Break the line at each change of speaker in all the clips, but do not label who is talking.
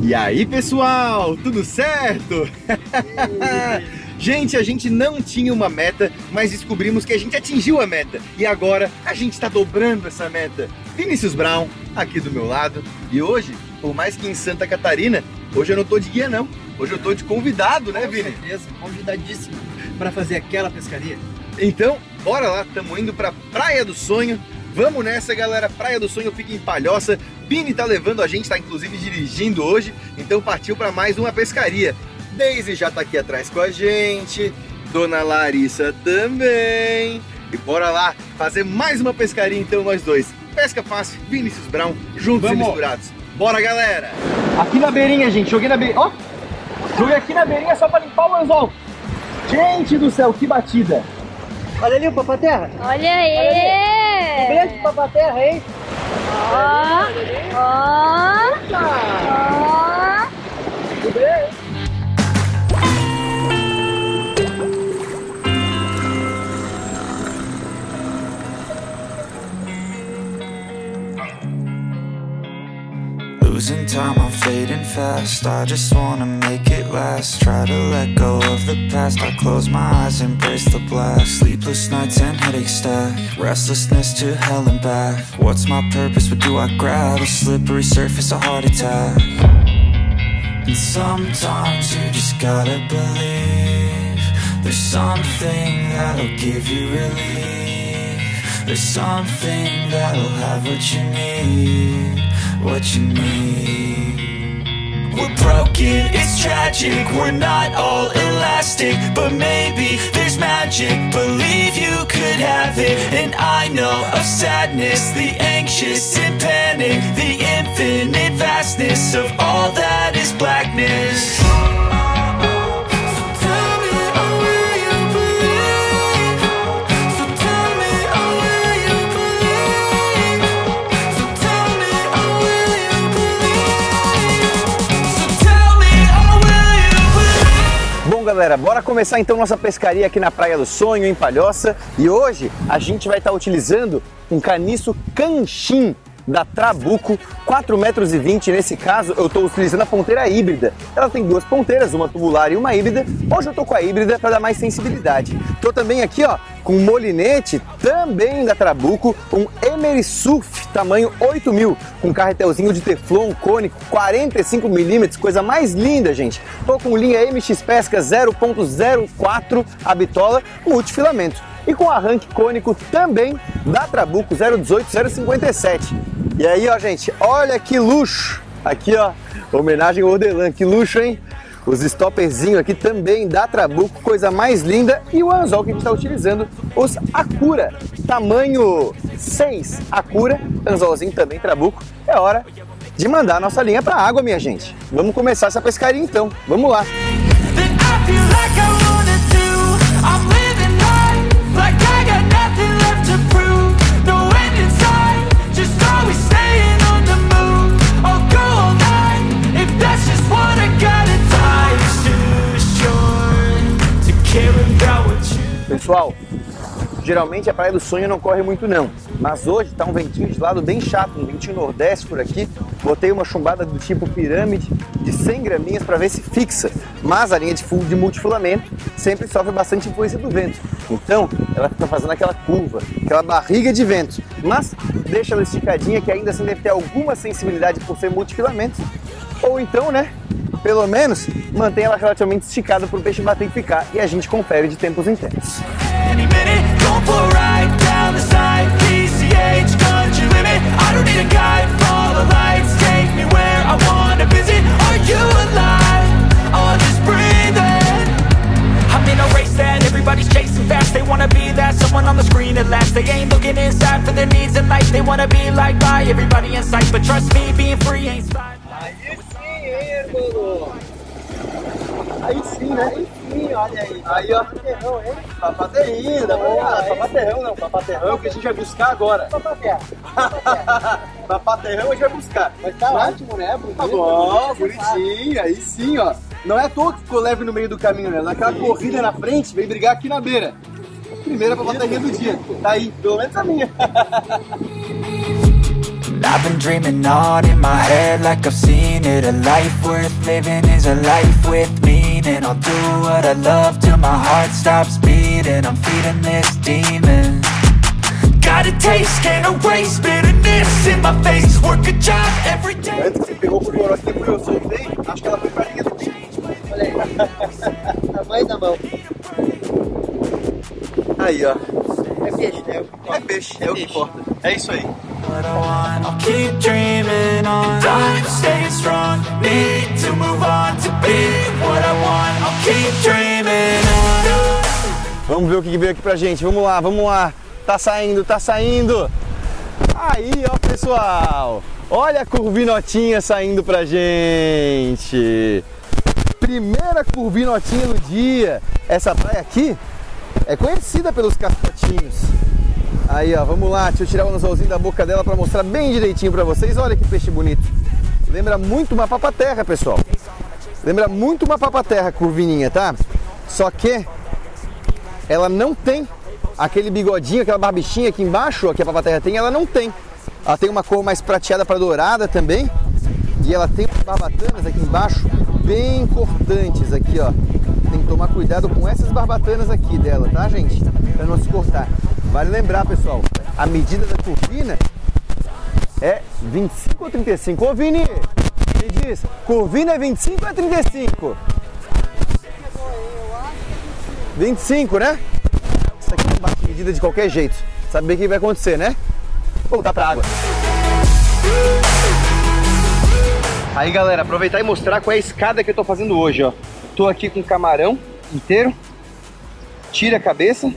E aí, pessoal, tudo certo? Gente, a gente não tinha uma meta, mas descobrimos que a gente atingiu a meta. E agora a gente está dobrando essa meta. Vinícius Brown, aqui do meu lado. E hoje, por mais que em Santa Catarina, hoje eu não tô de guia não. Hoje eu tô de convidado, né, Vini?
Com certeza, convidadíssimo para fazer aquela pescaria.
Então, bora lá, estamos indo para Praia do Sonho. Vamos nessa, galera. Praia do Sonho fica em Palhoça. Vini tá levando a gente, tá inclusive dirigindo hoje. Então partiu para mais uma pescaria. Daisy já tá aqui atrás com a gente. Dona Larissa também. E bora lá fazer mais uma pescaria então nós dois. Pesca fácil, Vinícius Brown, juntos e misturados. Bora, galera! Aqui na beirinha, gente. Joguei na beirinha. Ó! Joguei aqui na beirinha só para limpar o anzol. Gente do céu, que batida!
Olha ali o papaterra.
Olha aí!
Um beijo pro papaterra, hein?
Ó! Ó! Ó!
Tudo bem?
Losing time, I'm fading fast. I just wanna make it last. Try to let go of the past. I close my eyes, embrace the blast. Sleepless nights and headaches stack. Restlessness to hell and back. What's my purpose? What do I grab? A slippery surface, a heart attack. And sometimes you just gotta believe there's something that'll give you relief. There's something that'll have what you need. What you need. We're broken, it's tragic. We're not all elastic, but maybe there's magic. Believe you could have it. And I know of sadness, the anxious and panic, the infinite vastness of all that is blackness.
Galera, bora começar então nossa pescaria aqui na Praia do Sonho, em Palhoça. E hoje a gente vai estar utilizando um caniço Kanchen da Trabuco, 4,20 m. Nesse caso eu estou utilizando a ponteira híbrida. Ela tem duas ponteiras, uma tubular e uma híbrida. Hoje eu estou com a híbrida para dar mais sensibilidade. Estou também aqui ó, com um molinete também da Trabuco, um Emery Surf tamanho 8.000, com carretelzinho de teflon cônico 45 mm, coisa mais linda, gente. Estou com linha MX Pesca 0.04 a bitola, multifilamento. E com arranque cônico também da Trabuco 018-057. E aí, ó, gente, olha que luxo! Aqui, ó, homenagem ao Ordelan, que luxo, hein? Os stopperzinhos aqui também da Trabuco, coisa mais linda. E o anzol que a gente está utilizando, os Akura, tamanho 6 Akura, anzolzinho também Trabuco. É hora de mandar a nossa linha para a água, minha gente. Vamos começar essa pescaria então, vamos lá! Pessoal, geralmente a Praia do Sonho não corre muito não, mas hoje tá um ventinho de lado bem chato, um ventinho nordeste por aqui. Botei uma chumbada do tipo pirâmide de 100 graminhas para ver se fixa, mas a linha de multifilamento sempre sofre bastante influência do vento, então ela fica fazendo aquela curva, aquela barriga de vento, mas deixa ela esticadinha que ainda assim deve ter alguma sensibilidade por ser multifilamento, ou então, né, pelo menos mantém ela relativamente esticada para o peixe bater e ficar, e a gente confere de tempos em tempos.
Everybody's chasing fast, they wanna be that someone on the screen at last. They ain't looking inside for their needs in life. They wanna be liked by everybody in sight, but trust me, being free ain't fine.
Aí sim, irmão! Aí sim, né? Aí sim, olha aí. Aí, ó. Papaterrão, hein?
Papaterrinho, dá pra olhar. Papaterrão não, papaterrão que a gente vai buscar agora.
Papaterra.
Papaterrão a gente vai buscar.
Mas tá ótimo, né? Bonito,
tá bom, bonitinho, aí sim, ó. Não é à toa que ficou leve no meio do caminho, né? Naquela corrida na frente, veio brigar aqui na beira. Primeira papaterrinha do dia. Tá aí, pelo menos a minha.
I've been dreaming on in my head like I've seen it. A life worth living is a life with meaning. I'll do what I love till my heart stops beating. I'm feeding this demon. Got a taste, can't erase bitterness in my face. Work a job every day.
Antes que pegou por coroa aqui, eu soltei, acho que ela foi pra linha do bicho.
Olha aí. Tamanho da mão.
Aí, ó.
É peixe, né?
É peixe, é o que importa. É isso aí.
What I want, I'll keep dreaming on. I'm staying strong, need to move on to be what I want. I'll keep dreaming on.
Vamos ver o que veio aqui pra gente. Vamos lá, vamos lá. Tá saindo, tá saindo. Aí, ó, pessoal. Olha a curvinotinha saindo pra gente. Primeira curvinotinha do dia. Essa praia aqui é conhecida pelos cascotinhos. Aí, ó, vamos lá. Deixa eu tirar o anzolzinho da boca dela pra mostrar bem direitinho pra vocês. Olha que peixe bonito. Lembra muito uma papaterra, pessoal. Lembra muito uma papaterra, curvininha, tá? Só que ela não tem aquele bigodinho, aquela barbichinha aqui embaixo, ó, que a papaterra tem, ela não tem. Ela tem uma cor mais prateada para dourada também. E ela tem barbatanas aqui embaixo, bem cortantes aqui, ó. Tem que tomar cuidado com essas barbatanas aqui dela, tá, gente? Para não se cortar. Vale lembrar, pessoal, a medida da curvina é 25 ou 35. Ô, Vini, me diz, curvina é 25 ou é 35? 25, né? Isso aqui não bate medida de qualquer jeito. Sabe bem o que vai acontecer, né? Voltar pra água. Aí, galera, aproveitar e mostrar qual é a escada que eu tô fazendo hoje, ó. Tô aqui com o camarão inteiro. Tira a cabeça.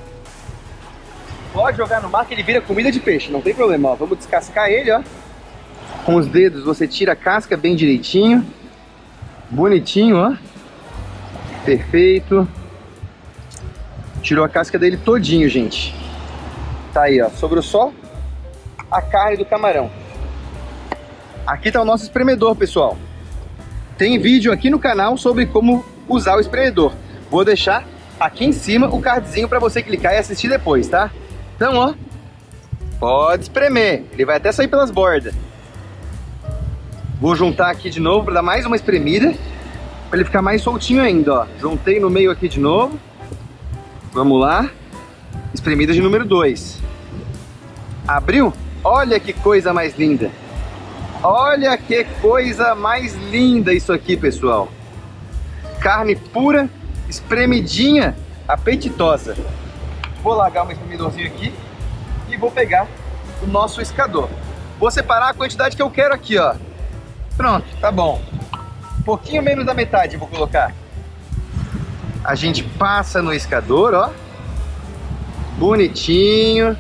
Pode jogar no mar que ele vira comida de peixe, não tem problema, ó. Vamos descascar ele, ó. Com os dedos você tira a casca bem direitinho. Bonitinho, ó. Perfeito. Tirou a casca dele todinho, gente. Tá aí, ó. Sobrou só a carne do camarão. Aqui tá o nosso espremedor, pessoal. Tem vídeo aqui no canal sobre como usar o espremedor. Vou deixar aqui em cima o cardzinho para você clicar e assistir depois, tá? Então, ó, pode espremer. Ele vai até sair pelas bordas. Vou juntar aqui de novo para dar mais uma espremida, para ele ficar mais soltinho ainda, ó. Juntei no meio aqui de novo. Vamos lá. Espremida de número 2. Abriu? Olha que coisa mais linda. Olha que coisa mais linda isso aqui, pessoal. Carne pura, espremidinha, apetitosa. Vou largar um espremedorzinho aqui e vou pegar o nosso escador. Vou separar a quantidade que eu quero aqui, ó. Pronto, tá bom. Um pouquinho menos da metade eu vou colocar. A gente passa no escador, ó. Bonitinho.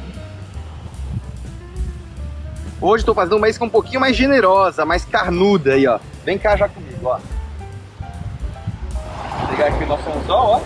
Hoje estou fazendo uma isca um pouquinho mais generosa, mais carnuda aí, ó. Vem cá já comigo, ó. Vou pegar aqui o nosso anzol, ó.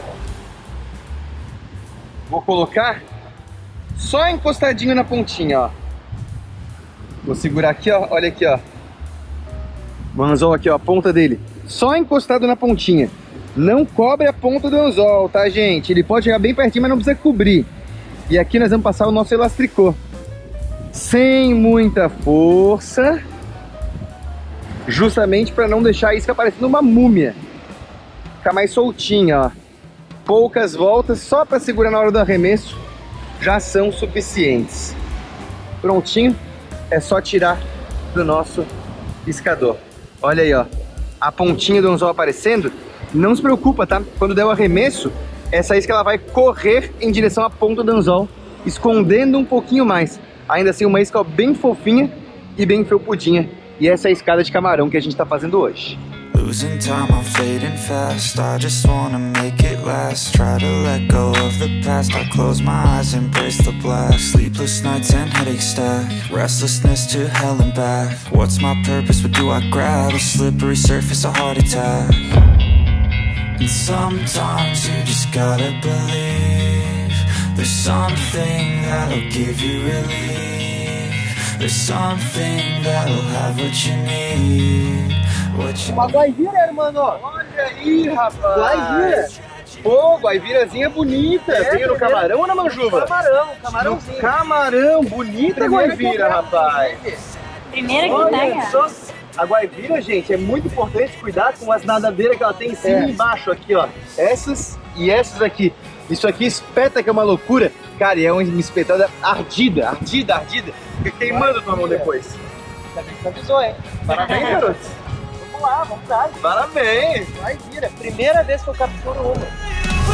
Vou colocar só encostadinho na pontinha, ó. Vou segurar aqui, ó. Olha aqui, ó. O anzol aqui, ó, a ponta dele. Só encostado na pontinha. Não cobre a ponta do anzol, tá, gente? Ele pode chegar bem pertinho, mas não precisa cobrir. E aqui nós vamos passar o nosso elastricô. Sem muita força, justamente para não deixar a isca parecendo uma múmia. Ficar mais soltinha, ó. Poucas voltas, só para segurar na hora do arremesso, já são suficientes. Prontinho, é só tirar do nosso iscador. Olha aí, ó, a pontinha do anzol aparecendo. Não se preocupa, tá? Quando der o arremesso, essa isca ela vai correr em direção à ponta do anzol, escondendo um pouquinho mais. Ainda assim, uma isca bem fofinha e bem felpudinha. E essa é a escada de camarão que a gente está fazendo hoje.
Losing time, I'm fading fast. I just wanna make it last. Try to let go of the past. I close my eyes, embrace the blast. Sleepless nights and headaches stack. Restlessness to hell and back. What's my purpose? What do I grab? A slippery surface, a heart attack. And sometimes you just gotta believe. There's something that'll give you relief. There's something that'll have what you need.
Uma guaivira, irmão.
Olha aí, rapaz.
Guaivira.
Pô, guaivirazinha bonita. Veio no camarão ou na manjuba?
Camarão, camarãozinho.
No camarão, bonita guaivira, rapaz.
primeira que
Olha
pega.
só. A guaivira, gente, é muito importante cuidar com as nadadeiras que ela tem em cima e embaixo aqui, ó. Essas e essas aqui. Isso aqui espeta que é uma loucura. Cara, e é uma espetada ardida. Fica queimando tua mão depois. Ainda bem que avisou, hein? Parabéns, garotos. Vamos lá, vamos dar. Parabéns. Guaivira, primeira vez que eu capturo uma.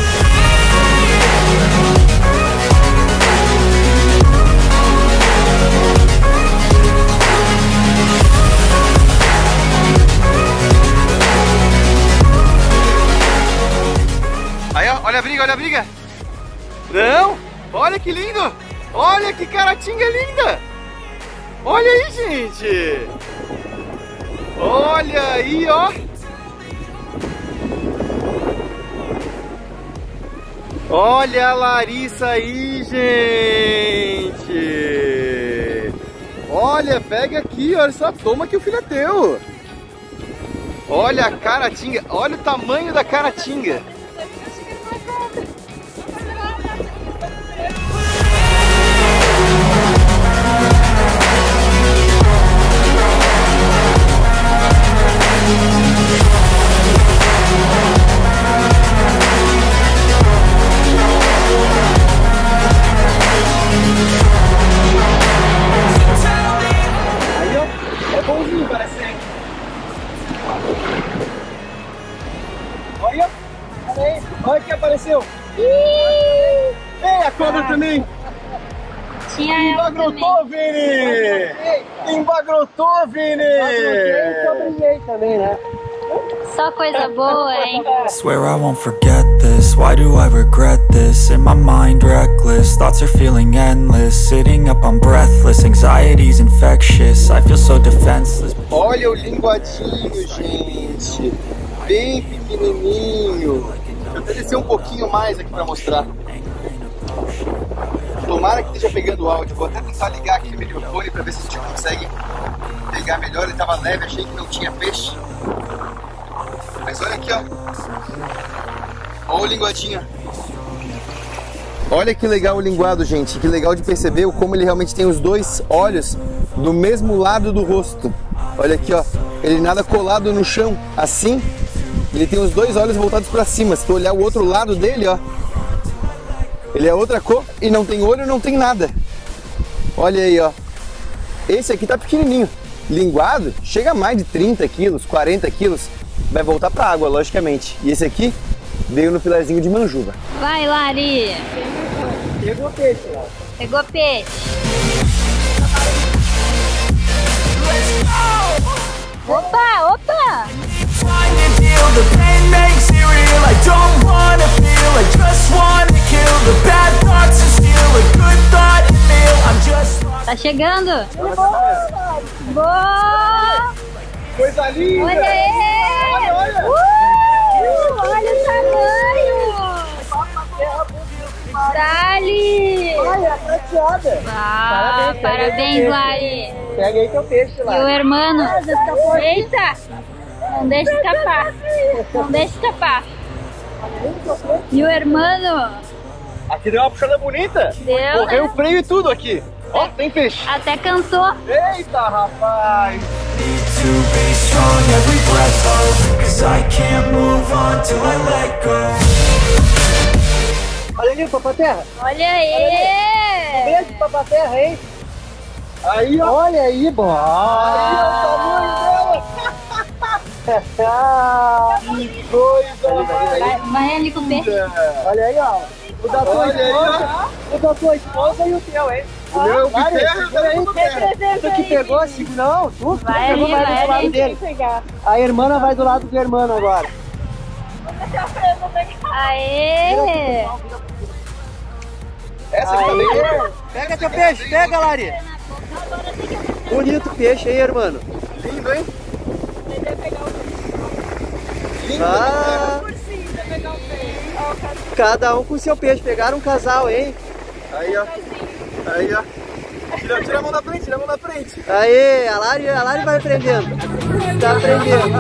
Aí, ó, olha a briga, olha a briga. Não, olha que lindo. Olha que caratinga linda. Olha aí, gente. Olha aí, ó. Olha a Larissa aí, gente. Olha, pega aqui, olha só, toma que o filho é teu. Olha a caratinga, olha o tamanho da caratinga.
Aí, ó, é bonzinho, parece. Olha, olha aí, olha que apareceu. Ei, a cobra também.
Tinha ela também.
Embagrotou, Vini! Embagrotou, Vini! Eu brilhei também, né?
Só coisa boa, hein?
Swear I won't forget this. Why do I regret this? In my mind reckless, thoughts are feeling endless. Sitting up I'm breathless, anxiety's infectious. I feel so defenseless.
Olha o linguadinho, gente. Bem pequenininho. Eu até descer um pouquinho mais aqui pra mostrar. Tomara que esteja pegando o áudio. Vou até tentar ligar aqui o microfone pra ver se a gente consegue pegar melhor. Ele tava leve, achei que não tinha peixe. Mas olha aqui, ó. Olha o linguadinho. Olha que legal o linguado, gente. Que legal de perceber como ele realmente tem os dois olhos do mesmo lado do rosto. Olha aqui, ó. Ele nada colado no chão. Assim, ele tem os dois olhos voltados pra cima. Se tu olhar o outro lado dele, ó, ele é outra cor e não tem olho, não tem nada. Olha aí, ó. Esse aqui tá pequenininho. Linguado, chega a mais de 30 quilos, 40 quilos. Vai voltar pra água, logicamente. E esse aqui veio no filezinho de manjuba.
Vai, Lari.
Pegou peixe, ó.
Pegou peixe. Opa, opa. Tá chegando. Boa.
Coisa linda!
Olha ele.
Olha.
Olha o tamanho. Dali.
Olha, prateada!
Ah, parabéns, Lari.
Pega aí teu peixe lá.
E o hermano? Eita! Não deixa escapar. Não deixa escapar. E o hermano?
Aqui deu uma puxada bonita.
Deu,
Correu
né?
o freio e tudo aqui. Ó, tem peixe.
Até cansou.
Eita, rapaz.
To be strong every breath hold, 'cause I can't move on till I let go.
Olha ali, papaterra.
Olha aí.
Beijo, papaterra, hein? Aí, ó. Olha aí, bom. Aí, ó, o tamanho dela. Que coisa,
Vai ali com o peixe.
Olha aí, ó. O da tua esposa, o da tua esposa e o teu, hein? O meu é o Guilherme, tu que pegou, Chico? Não, tu
Vai
pegou,
ali,
vai
vai
do lado
ali.
dele. A irmã vai do lado do irmão agora.
Aê!
Essa aqui também. Pega teu peixe, pega, Lari. Bonito peixe aí, irmão.
Lindo, hein?
Ah, cada um com seu peixe. Pegaram um casal, hein?
Aí, ó. Aí, ó. Tira a mão da frente, tira a mão da frente.
Aí, a Lari vai aprendendo. Tá aprendendo.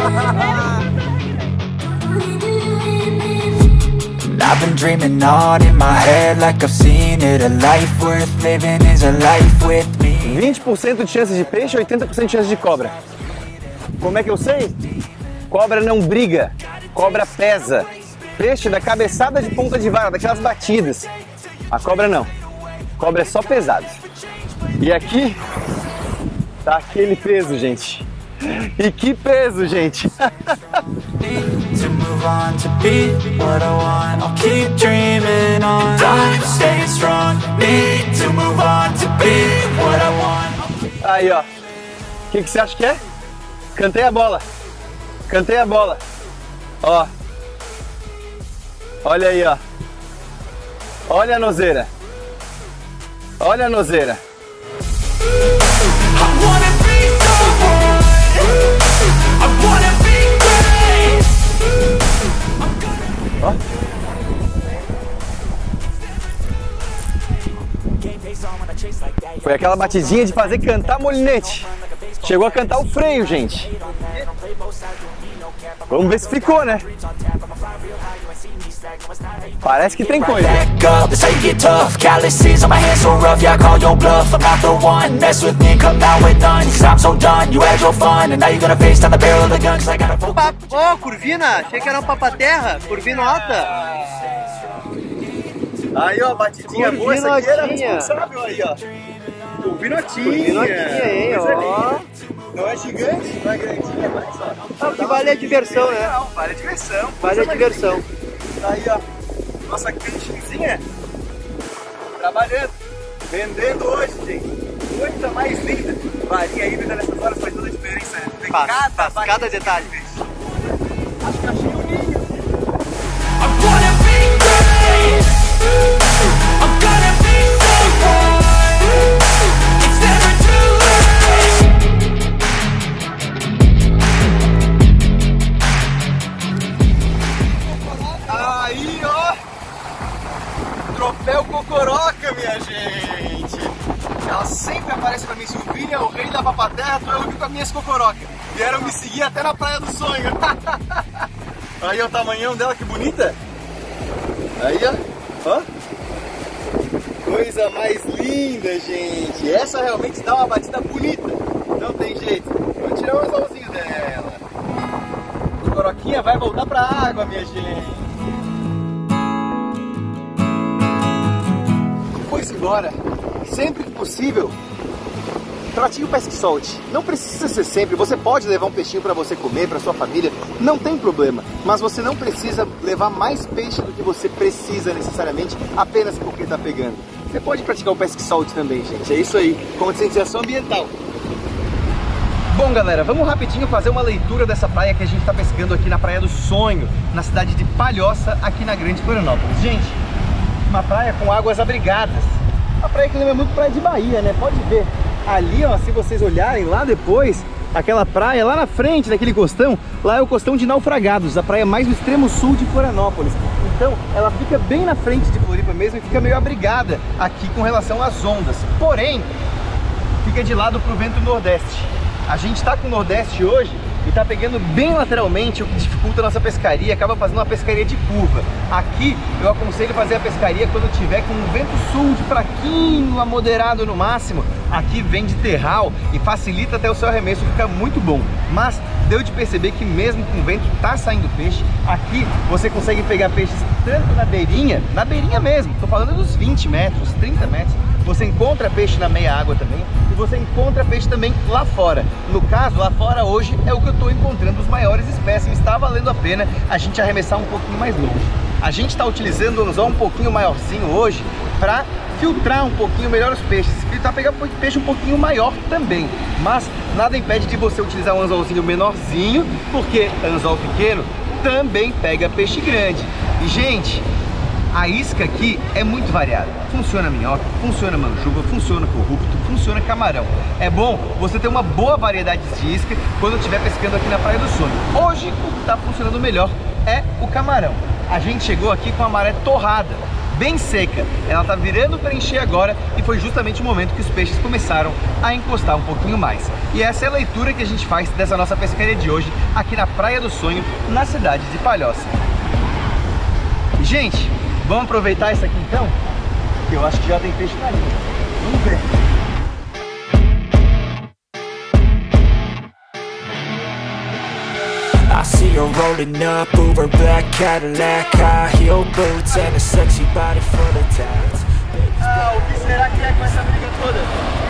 I've been dreaming on in my head like I've seen it. A life worth living is a life with me.
20% de chance de peixe, 80% de chance de cobra. Como é que eu sei? Cobra não briga, cobra pesa. Peixe dá cabeçada de ponta de vara, daquelas batidas. A cobra não. Cobra é só pesado. E aqui tá aquele peso, gente. E que peso, gente! Aí, ó. O que você acha que é? Cantei a bola. Cantei a bola. Ó. Olha aí, ó. Olha a nozeira. Olha a nozeira. Ó. Foi aquela batidinha de fazer cantar molinete. Chegou a cantar o freio, gente. Vamos ver se ficou, né? Parece que tem coisa.
Ó, curvina! Achei que era um papaterra, curvinota!
Aí, ó, batidinha boa, essa aqui era responsável aí, ó. Curvinotinha,
hein, ó.
Não é gigante, não é grandinha, mas ó.
O que vale a diversão, né?
Não, vale a diversão.
Vale a diversão.
Aí, ó, nossa canchinzinha trabalhando, vendendo hoje, gente. Coisa mais linda. Varinha híbrida nessas horas faz toda a diferença, né?
Faz cada detalhe.
Acho que achei o ninho. Aí, ó, troféu Cocoroca, minha gente. Ela sempre aparece pra mim, se o Vini é o rei da papaterra, tô eu com as minhas Cocoroca. Vieram me seguir até na Praia do Sonho. Aí, ó, o tamanhão dela, que bonita. Aí, ó. Coisa mais linda, gente. Essa realmente dá uma batida bonita. Não tem jeito. Vou tirar o anzolzinho dela. A coroquinha vai voltar pra água, minha gente. Pois embora, sempre que possível, tratinho pesque solte. Não precisa ser sempre, você pode levar um peixinho para você comer, para sua família, não tem problema. Mas você não precisa levar mais peixe do que você precisa necessariamente, apenas porque está pegando. Você pode praticar o pesque solte também, gente. É isso aí, conscientização ambiental. Bom, galera, vamos rapidinho fazer uma leitura dessa praia que a gente está pescando aqui na Praia do Sonho, na cidade de Palhoça, aqui na Grande Florianópolis. Gente, uma praia com águas abrigadas. Uma praia que lembra muito praia de Bahia, né? Pode ver. Ali, ó, se vocês olharem lá depois, aquela praia lá na frente daquele costão, lá é o costão de Naufragados, a praia mais no extremo sul de Florianópolis. Então, ela fica bem na frente de Floripa mesmo e fica meio abrigada aqui com relação às ondas. Porém, fica de lado pro vento nordeste. A gente tá com o nordeste hoje e tá pegando bem lateralmente, o que dificulta a nossa pescaria, acaba fazendo uma pescaria de curva. Aqui eu aconselho fazer a pescaria quando tiver com um vento sul de fraquinho a moderado no máximo. Aqui vem de terral e facilita até o seu arremesso, fica muito bom. Mas deu de perceber que mesmo com o vento tá saindo peixe. Aqui você consegue pegar peixes tanto na beirinha mesmo, tô falando dos 20 metros, 30 metros. Você encontra peixe na meia água também e você encontra peixe também lá fora. No caso, lá fora hoje é o que eu estou encontrando os maiores espécimes. Está valendo a pena a gente arremessar um pouquinho mais longe. A gente está utilizando um anzol um pouquinho maiorzinho hoje para filtrar um pouquinho melhor os peixes. Filtrar, pegar peixe um pouquinho maior também. Mas nada impede de você utilizar um anzolzinho menorzinho, porque anzol pequeno também pega peixe grande. E, gente, a isca aqui é muito variada. Funciona minhoca, funciona manjuba, funciona corrupto, funciona camarão. É bom você ter uma boa variedade de isca quando estiver pescando aqui na Praia do Sonho. Hoje o que está funcionando melhor é o camarão. A gente chegou aqui com a maré torrada, bem seca. Ela está virando para encher agora e foi justamente o momento que os peixes começaram a encostar um pouquinho mais. E essa é a leitura que a gente faz dessa nossa pescaria de hoje aqui na Praia do Sonho, na cidade de Palhoça. Gente, vamos aproveitar isso aqui então, que eu acho que já tem peixe na linha. Vamos ver.
or rolling up Uber black Cadillac, high heel boots and a sexy body full of tats.
Ah, o que será que é com essa briga toda?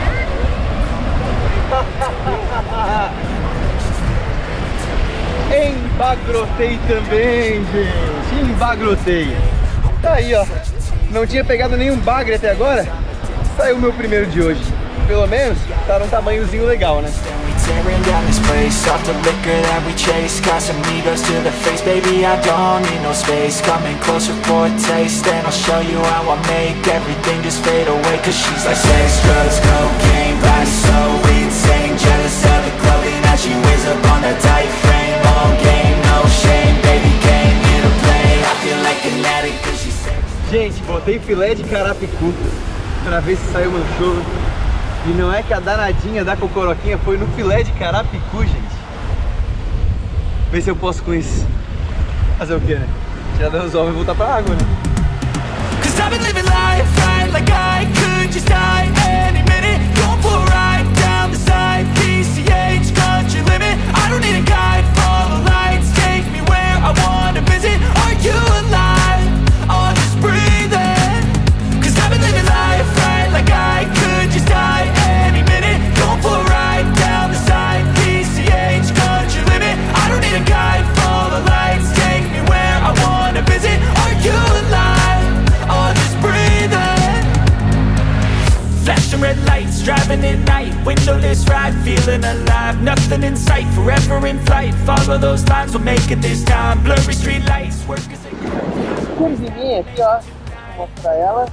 Embagrotei também, gente. Embagrotei. Tá aí, ó. Não tinha pegado nenhum bagre até agora. Saiu o meu primeiro de hoje. Pelo menos tá num tamanhozinho legal, né?
Tearing down this place, off the liquor that we chase. Got some egos to the face, baby, I don't need no space. Coming closer for a taste, and I'll show you how I make everything just fade away. Cause she's like sex, drugs, cocaine, body so insane. Jealous of the clothing that she wears up on a tight frame. All game, no shame, baby came here to play. I feel like an addict cause she's safe.
Gente, botei filé de carapicu pra ver se saiu manchou. E não é que a danadinha da cocoroquinha foi no filé de carapicu, gente. Vê se eu posso com isso. Fazer o que, né? Tirar da anzol e voltar pra água, né?
Cause I've been living life right like I could just die any minute. Going for a ride down the side, PCH country limit. I don't need a guide, follow lights, take me where I wanna visit. Are you alive? Or just breathing? Cause I've been living life right like I could just die any minute. Going for a ride down the side, PCH country limit. I don't need a guide, follow lights, take me where I wanna visit. Are you alive? Or just breathing? Flashing red lights, driving at night. Windowless ride, feeling alive. Nothing in sight, forever in flight. Follow those lines, we'll make it this time. Blurry street lights, work as they
Curvinha aqui, ó. Vou mostrar ela.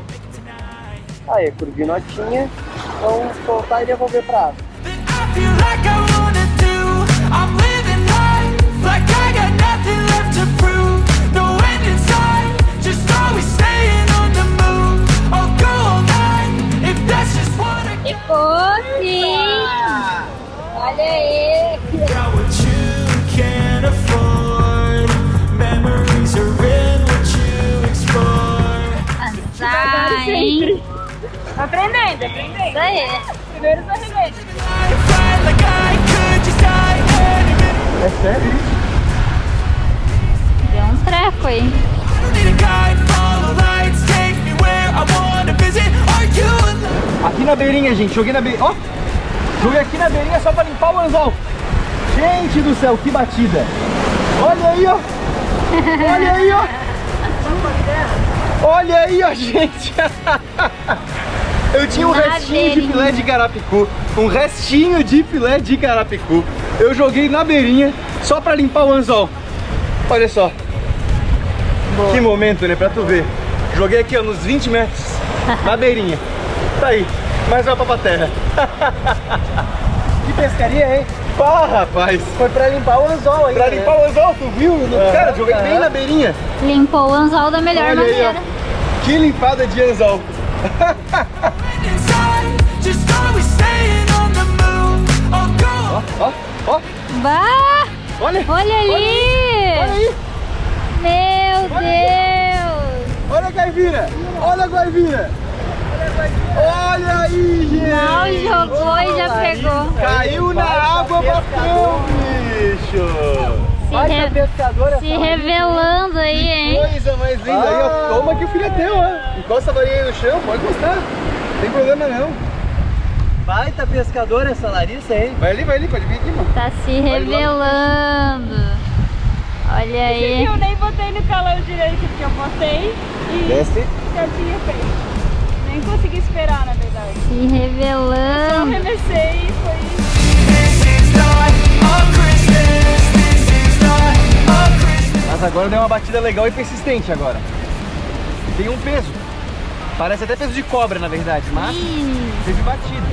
Aí, curvinotinha. Vamos soltar e devolver pra água.
I feel like I wanna do. I'm living life like I got nothing left to prove. No end in sight, just always staying on the move. I'll go all night if that's just what I
Ficou sim! Olha aí!
got. What you can't afford. Memories are in what you explore.
Azar, hein?
Aprendendo, aprendendo.
Isso aí!
Primeiros arremedos.
Right like I could just die any minute.
É sério isso?
Deu um treco aí.
I don't need a guide, follow lights, take me where I wanna visit. Are you alive?
Aqui na beirinha, gente. Joguei na beirinha. Ó! Joguei aqui na beirinha só pra limpar o anzol. Gente do céu, que batida. Olha aí, ó. Olha aí, ó. Olha aí, ó, gente. Eu tinha um restinho de filé de carapicu. Um restinho de filé de carapicu. Eu joguei na beirinha só pra limpar o anzol. Olha só. Boa. Que momento, né? Pra tu ver. Joguei aqui, ó, nos 20 metros. Na beirinha. Tá aí. Mais uma pra terra. Que pescaria, hein? Pá, rapaz. Foi pra limpar o anzol aí. Pra limpar o anzol, tu viu? Cara, joguei bem na beirinha.
Limpou o anzol da melhor
Olha
maneira.
aí, ó. Que limpada de anzol. Ó, ó, ó.
Bah!
Olha.
Olha ali!
Olha aí.
Meu Deus!
Olha a gaivira. Olha a gaivira. Olha aí, gente.
Mal jogou e já pegou.
Caiu na água, bateu, bicho.
Se revelando aí, hein?
Coisa mais linda. Aí, ó, toma que o filho é teu, ó. Encosta a varinha aí no chão, pode encostar. Não tem problema não. Baita pescadora essa Larissa, hein? Vai ali, pode vir aqui, mano.
Tá se revelando. Olha aí.
Eu nem botei no calão direito, porque eu botei e
Desce.
já tinha feito. Nem consegui esperar, na verdade.
Se
Eu só
revelando.
arremessei e foi...
Mas agora deu uma batida legal e persistente agora. Tem um peso. Parece até peso de cobra, na verdade, mas teve batida.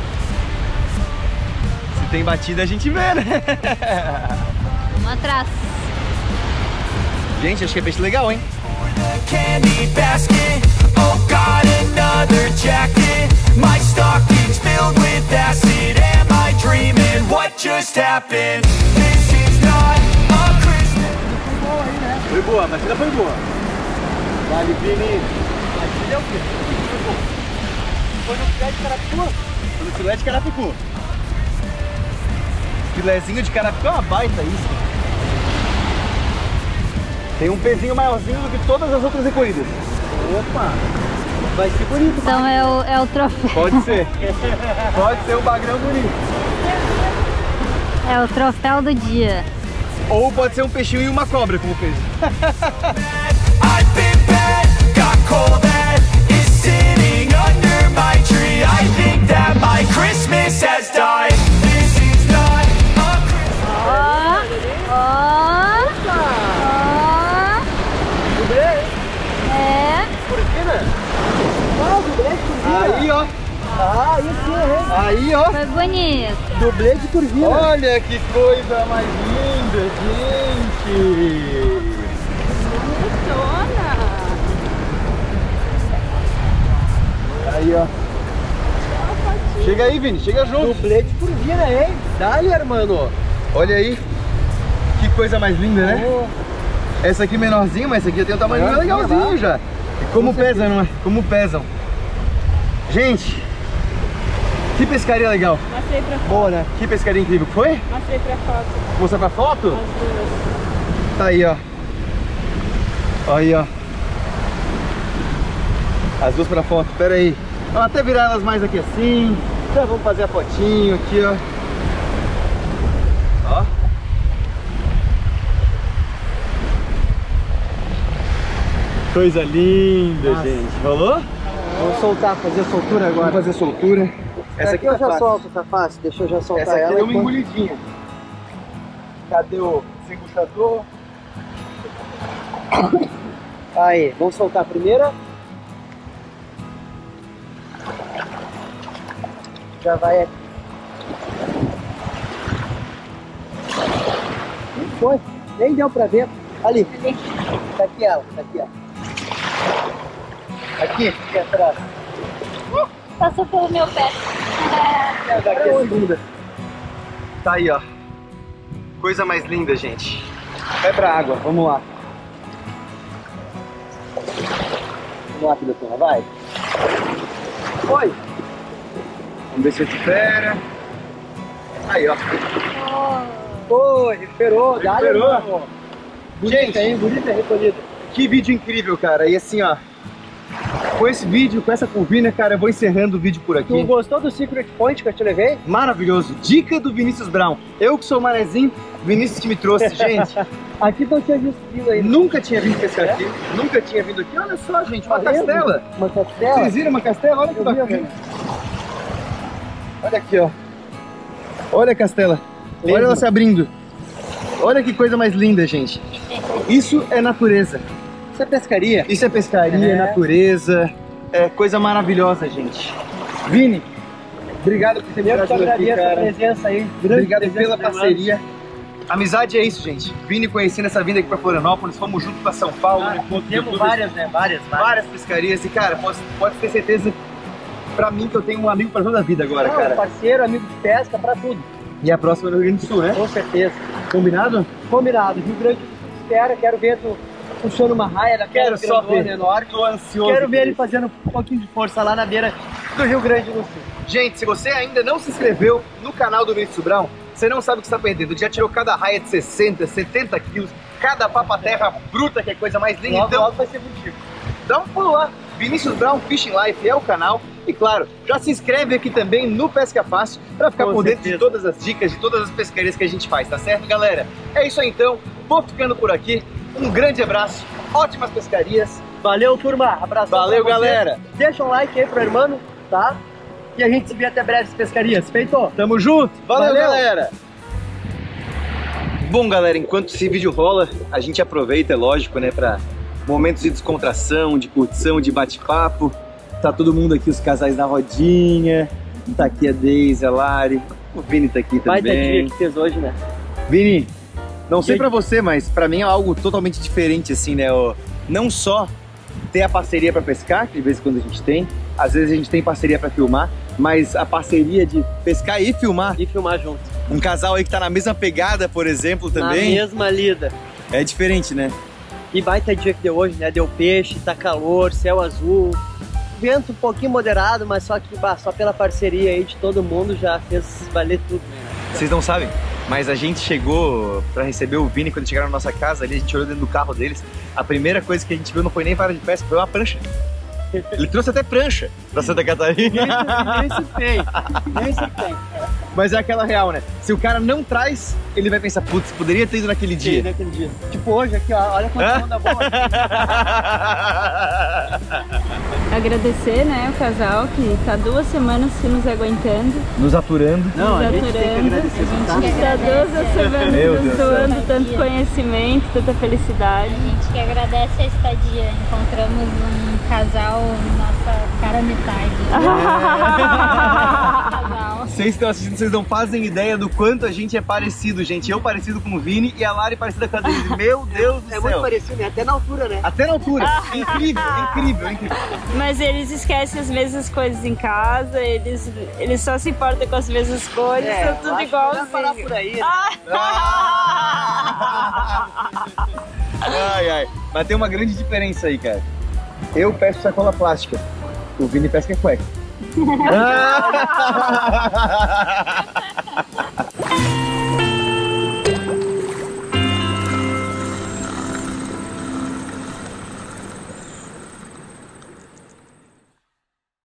Se tem batida, a gente vê, né?
Vamos atrás.
Gente, acho que é peixe legal, hein?
Candy basket. Oh God, another jacket. My stocking's filled with acid. Am I dreaming? What just happened? This is not a Christmas.
Foi boa, a batida foi boa. Vale, Vini. Batida é o quê? Foi no filé de carapicu. Foi no filé de carapicu. Filézinho de carapicu é uma baita isso. Tem um pezinho maiorzinho do que todas as outras recolhidas. Opa! Vai ser bonito.
Então é o troféu.
Pode ser. Pode ser um bagrão bonito.
É o troféu do dia.
Ou pode ser um peixinho e uma cobra, como fez.
I've been bad, got cold and is sitting under my tree. I think that my Christmas has died. This is not a Christmas.
É.
Aí, ó. Aí, ó.
Foi bonito.
Dublê de curvinha. Olha que coisa mais linda, gente. Aí, ó. Chega aí, Vini, chega junto. Dublê de curvinha, hein? Dá-lhe, hermano. Olha aí. Que coisa mais linda, né? Essa aqui menorzinha, mas essa aqui tem um tamanho legalzinho já. E como pesa, não é? Como pesam. Gente, que pescaria legal.
Mostrei pra foto.
Boa, né? Que pescaria incrível. Foi?
Mostrei pra foto.
Mostrar pra foto?
As duas.
Tá aí, ó. Aí, ó. As duas pra foto, pera aí. Vamos até virar elas mais aqui assim. Já vamos fazer a fotinho aqui, ó. Ó. Coisa linda, gente. Rolou?
Vamos soltar, fazer soltura agora.
Vamos fazer soltura.
Essa aqui eu já solto, tá fácil. Deixa eu já soltar
essa aqui
ela.
deu uma engolidinha. Cadê o desembuchador?
Aí, vamos soltar a primeira. Já vai aqui. Não foi, nem deu pra ver. Ali. Tá aqui ela, tá aqui, ó. Aqui atrás.
Passou pelo meu pé.
Daqui a segunda. Tá aí, ó. Coisa mais linda, gente. Vai pra água, vamos lá.
Vamos lá, pilotona, vai.
Foi. Vamos ver se recupera. Aí, ó.
Foi, recuperou.
Recuperou.
Bonita, hein? Bonita recolhida.
Que vídeo incrível, cara. E assim, ó. Com esse vídeo, com essa curvinha, cara, eu vou encerrando o vídeo por aqui.
Tu gostou do Secret Point que eu te levei?
Maravilhoso. Dica do Vinícius Brown. Eu que sou manezinho, Vinícius que me trouxe. Gente,
Aqui não tinha visto vindo ainda.
nunca tinha vindo pescar aqui. Nunca tinha vindo aqui. Olha só, gente, uma
Tá vendo?
castela.
Uma castela?
Vocês viram uma castela? Olha que
Eu vi,
bacana. Olha aqui, ó. Olha a castela.
Lindo.
Olha ela se abrindo. Olha que coisa mais linda, gente. Isso é natureza.
Isso é pescaria.
Isso é pescaria,
É.
natureza. É coisa maravilhosa, gente. Vini, obrigado por ter me
Eu que
trazido aqui,
agradeço a
cara.
presença aí. Grande
Obrigado
presença
pela
do Hermano.
parceria. Amizade é isso, gente. Vini conhecendo essa vinda aqui pra Florianópolis, fomos junto pra São Paulo. no encontro de
Temos
youtubers.
várias, né? Várias.
Pescarias. E, cara, pode ter certeza pra mim que eu tenho um amigo pra toda a vida agora,
Não,
cara.
parceiro, amigo de pesca, pra tudo.
E a próxima é no Rio Grande do Sul, né?
Com certeza.
Combinado?
Combinado. Rio Grande do Sul espera. Quero ver tu puxando uma raia daquela
Quero só ver.
enorme.
Tô ansioso.
Quero ver ele fazendo um pouquinho de força lá na beira do Rio Grande do Sul.
Gente, se você ainda não se inscreveu no canal do Vinícius Brown, você não sabe o que está perdendo. Ele já tirou cada raia de 60, 70 quilos, cada papa-terra bruta, que é a coisa mais linda. Então,
Logo vai ser contigo.
dá um pulo lá. Vinícius Brown Fishing Life é o canal. E claro, já se inscreve aqui também no Pesca Fácil para ficar
Com
por dentro
certeza.
de todas as dicas, de todas as pescarias que a gente faz, tá certo, galera? É isso aí então. Vou ficando por aqui. Um grande abraço, ótimas pescarias.
Valeu, turma. Abração.
Valeu,
pra vocês.
galera.
Deixa um like aí pro irmão, tá? E a gente se vê até breves pescarias. Feito?
Tamo junto. Valeu,
Valeu.
galera. Bom, galera, enquanto esse vídeo rola, a gente aproveita, é lógico, né, para momentos de descontração, de curtição, de bate-papo. Tá todo mundo aqui, os casais na rodinha. Tá aqui a Deise, a Lari. O Vini tá aqui
Vai ter dia
também.
que fez hoje, né?
Vini, não sei
Gente.
pra você, mas pra mim é algo totalmente diferente, assim, né? Não só ter a parceria pra pescar, que de vez em quando a gente tem, às vezes a gente tem parceria pra filmar, mas a parceria de pescar e filmar.
E filmar junto.
Um casal aí que tá na mesma pegada, por exemplo, também.
Na mesma lida.
É diferente, né?
E vai ter dia que deu hoje, né? Deu peixe, tá calor, céu azul. Vento um pouquinho moderado, mas só que só pela parceria aí de todo mundo já fez valer tudo, né?
Vocês não sabem, Mas a gente chegou pra receber o Vini quando chegaram na nossa casa ali, a gente olhou dentro do carro deles. A primeira coisa que a gente viu não foi nem vara de pesca, foi uma prancha. Ele trouxe até prancha pra Santa Catarina.
Nem se tem. Nem se tem.
Mas é aquela real, né? Se o cara não traz, ele vai pensar, putz, poderia ter ido naquele dia.
Naquele dia. Tipo hoje aqui, ó, olha quanta onda boa.
Agradecer, né, o casal que tá 2 semanas se nos aguentando.
Nos aturando.
Não, a
nos
gente tem que
aturando.
agradecer.
A gente tá 2 semanas
Meu
nos
Deus.
doando tanto conhecimento, tanta felicidade.
A gente que agradece a estadia. Encontramos um casal, nossa cara metade. Casal.
Vocês estão assistindo, vocês não fazem ideia do quanto a gente é parecido, gente. Eu parecido com o Vini e a Lari parecida com a Daisy. Meu Deus do
É
céu.
muito parecido, né? Até na altura, né?
Até na altura. Incrível, incrível, incrível.
Mas eles esquecem as mesmas coisas em casa, eles só se importam com as mesmas coisas, são tudo
Vai parar
igualzinho.
por aí, né?
Ai, ai. Mas tem uma grande diferença aí, cara. Eu peço sacola plástica. O Vini pesca cueca.